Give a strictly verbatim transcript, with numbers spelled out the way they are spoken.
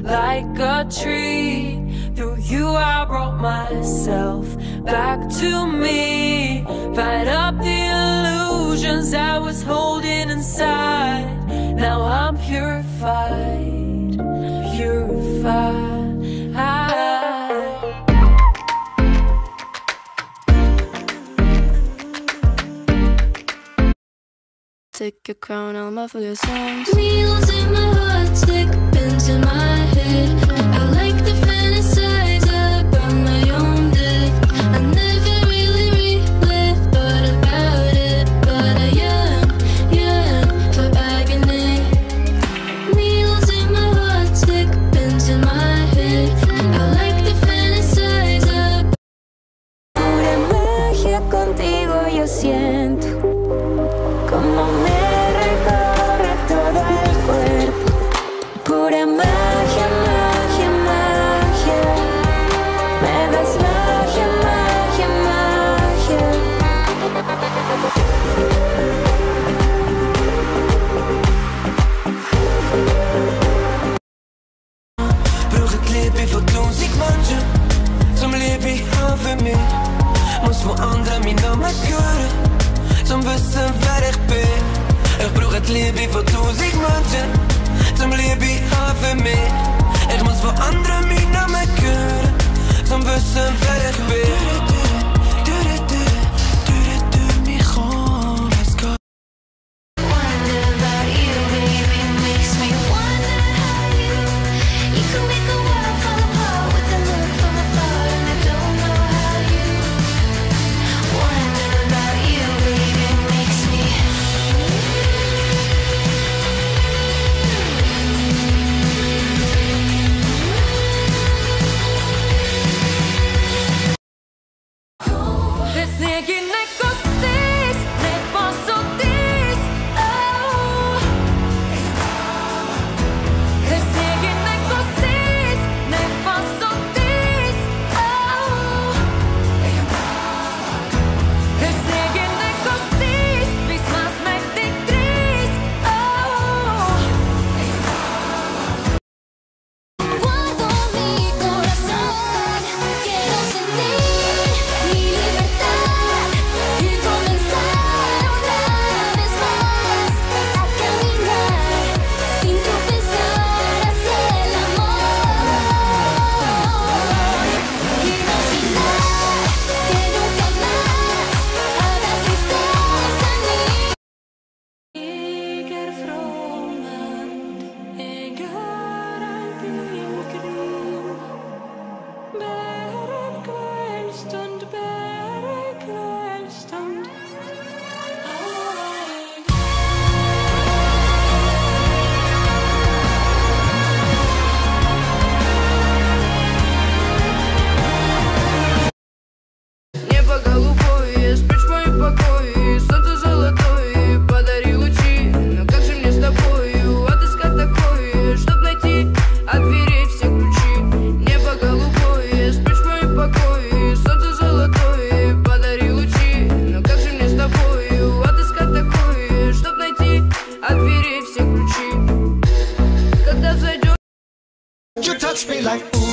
like a tree. Through you I brought myself back to me. Fight up the illusions I was holding inside. Now I'm purified, purified. Take your crown, I'll muffle your songs. Needles in my heart, stick pins in my head. I like to fantasize about my own death. I never really relive, thought about it, but I yearn, yearn for agony. Needles in my heart, stick pins in my head. I like to fantasize about. Pura magia contigo yo siento. Como me recorre todo el cuerpo. Pura magia, magia, magia. Me das magia, magia, magia. Brug het liebig voor toen ik manje. Som liebig har för mig. Muss få andra mina markörer. Som wissen wer ich bin. Ich brauch ein Liebe von tausend Menschen. Zum Liebe haben für mich. Ich muss von anderen meinen Namen hören. Zum wissen wer ich bin. You touch me like ooh.